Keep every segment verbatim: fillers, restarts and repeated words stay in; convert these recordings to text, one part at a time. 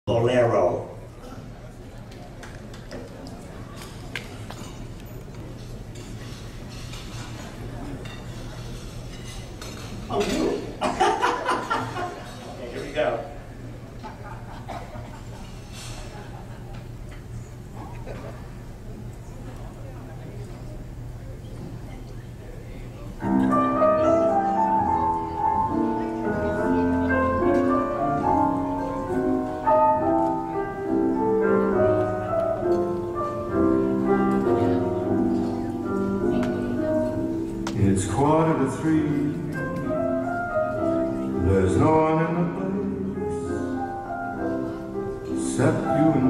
Bolero. Oh, you. Okay, here we go. It's quarter to three. There's no one in the place except you and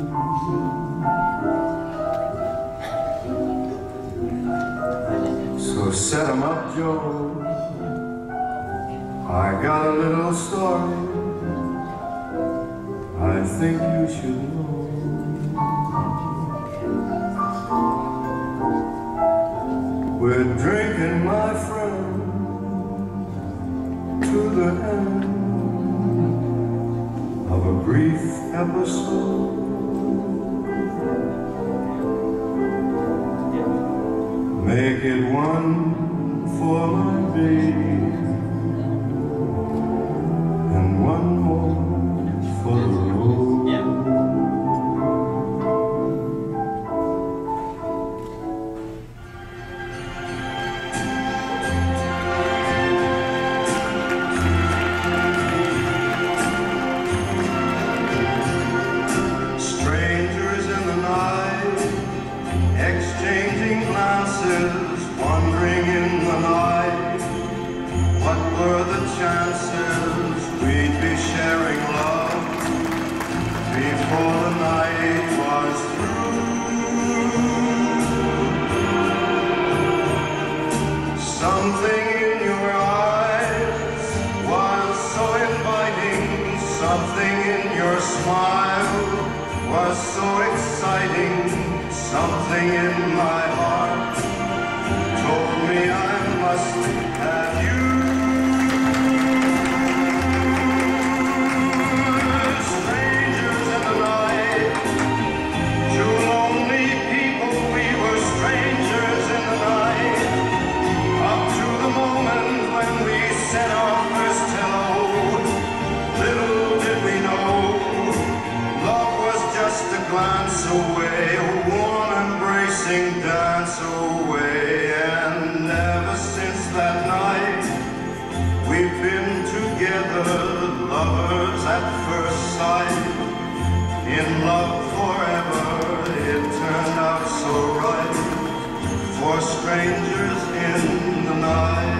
me. So set 'em up, Joe. I got a little story I think you should know. We're drinking, my friend, to the end of a brief episode. Make it one for my baby and one more for the road. Exchanging glances, wandering in the night. What were the chances we'd be sharing love before the night was through? Something in your eyes was so inviting, something in your smile was so exciting. Something in my heart told me I must have you. Strangers in the night, two lonely people, we were strangers in the night. Up to the moment when we said our first hello, little did we know, love was just a glance away, a warm embracing dance away. And ever since that night we've been together, lovers at first sight, in love forever. It turned out so right for strangers in the night.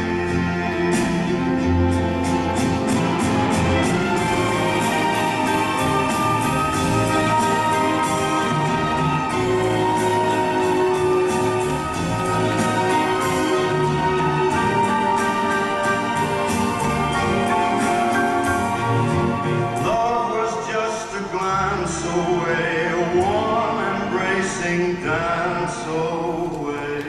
Dance away.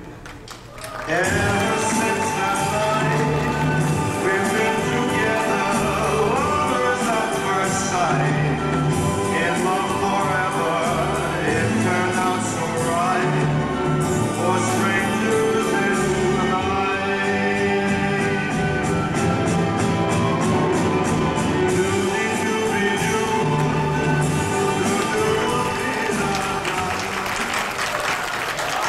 Ever since that night, we've been together, lovers at first sight, in love forever. It turned out so right for strangers in the night.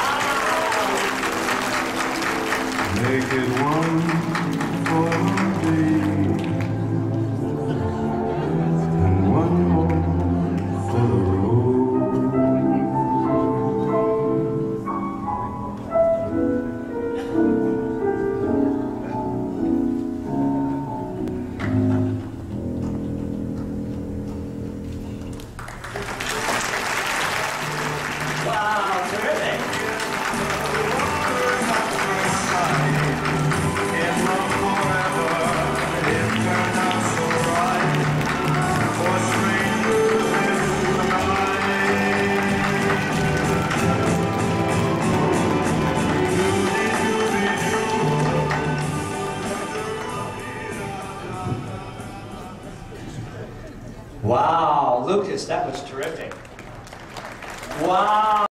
Wow, Lucas, that was terrific. Wow.